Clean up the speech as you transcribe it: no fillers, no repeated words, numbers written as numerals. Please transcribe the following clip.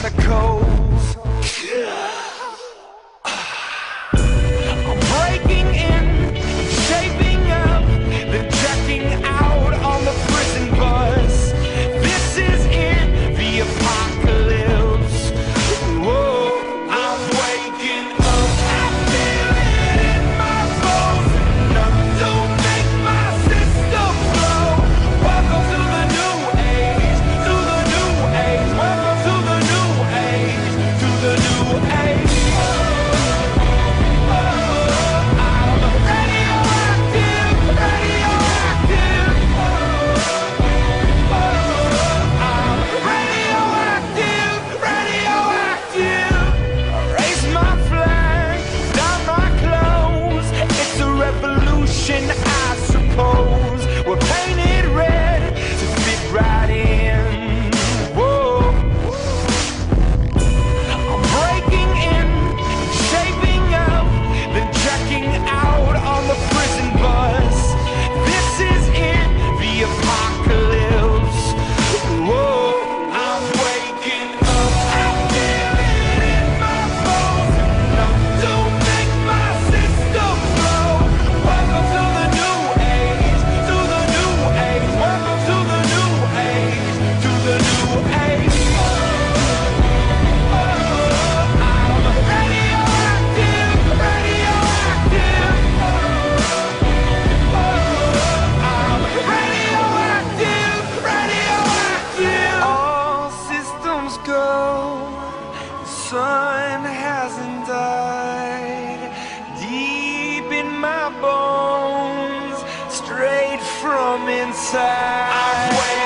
tentacles. I'm breaking in, shaping up, then checking out on the prison bus. This is it, the apocalypse. Whoa, I'm waking up, I feel it in my bones. Enough to make my system blow. Welcome to the new age, to the new age. Welcome to the new age, to the new age. I'm radioactive, radioactive. I'm radioactive, radioactive. Raise my flag, down my clothes. It's a revolution, I suppose. We're painted red to fit right in. Whoa. I'm breaking in, shaping up, then checking out on the prison bus. This is it, the apocalypse. Whoa, I'm waking up, I feel it in my bones. Enough to make my system blow. Welcome to the new age, to the new age. Welcome to the new age, to the new age. I'm radioactive, radioactive. I'm radioactive, radioactive. All systems go. The sun hasn't died. Deep in my bones, straight from inside. I'm